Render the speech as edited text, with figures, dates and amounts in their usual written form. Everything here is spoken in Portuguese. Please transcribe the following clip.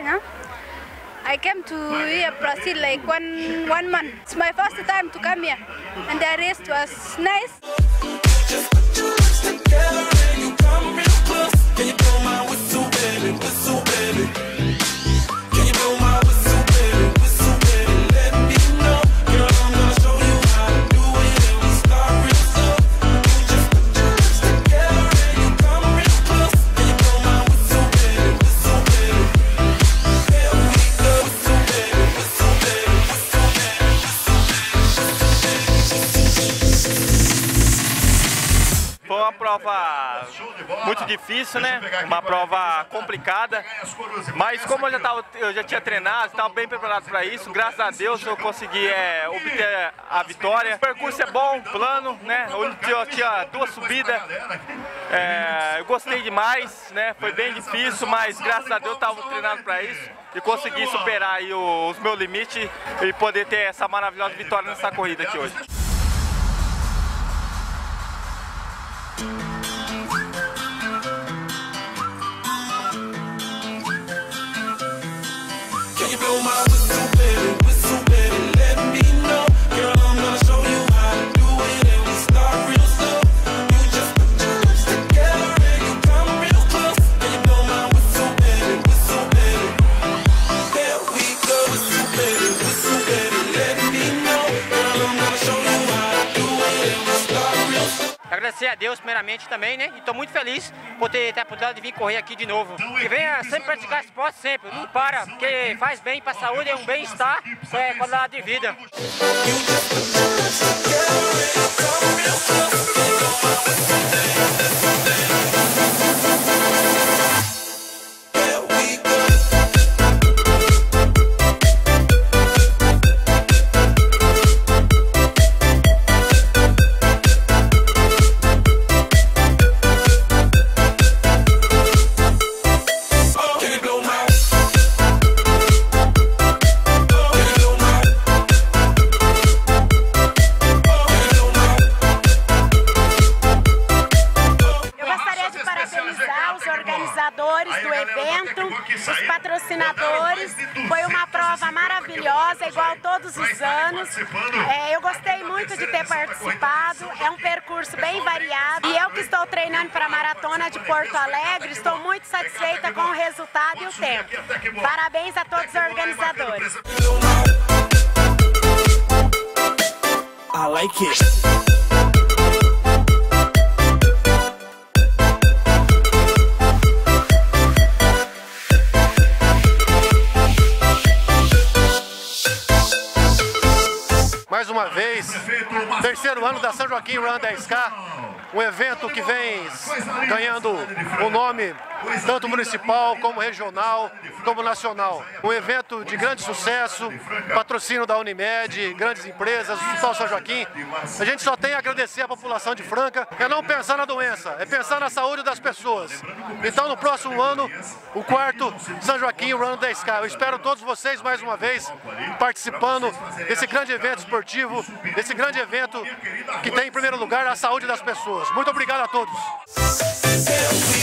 Spain, huh? I came to here Brazil like one month. It's my first time to come here, and the race was nice. Foi uma prova muito difícil, né? Uma prova complicada, mas como eu já tinha treinado, estava bem preparado para isso, graças a Deus eu consegui obter a vitória. O percurso é bom, plano, né? Eu tinha duas subidas, eu gostei demais, né? Foi bem difícil, mas graças a Deus eu estava treinado para isso e consegui superar aí os meus limites e poder ter essa maravilhosa vitória nessa corrida aqui hoje. Agradecer a Deus primeiramente também, né? E estou muito feliz por ter a oportunidade de vir correr aqui de novo. E venha sempre praticar esporte sempre, não para, porque faz bem para a saúde, é um bem-estar, é qualidade de vida. Do evento, os patrocinadores, foi uma prova maravilhosa, igual todos os anos. Eu gostei muito de ter participado, é um percurso bem variado e eu que estou treinando para a Maratona de Porto Alegre, estou muito satisfeita com o resultado e o tempo. Parabéns a todos os organizadores. I like it. Mais uma vez, terceiro ano da São Joaquim Run 10K, um evento que vem ganhando o nome tanto municipal, como regional, como nacional. Um evento de grande sucesso, patrocínio da Unimed, grandes empresas, o Hospital São Joaquim. A gente só tem a agradecer à população de Franca, é não pensar na doença, é pensar na saúde das pessoas. Então no próximo ano, o quarto São Joaquim Run 10K. Eu espero todos vocês mais uma vez participando desse grande evento esportivo, desse grande evento que tem em primeiro lugar a saúde das pessoas. Muito obrigado a todos.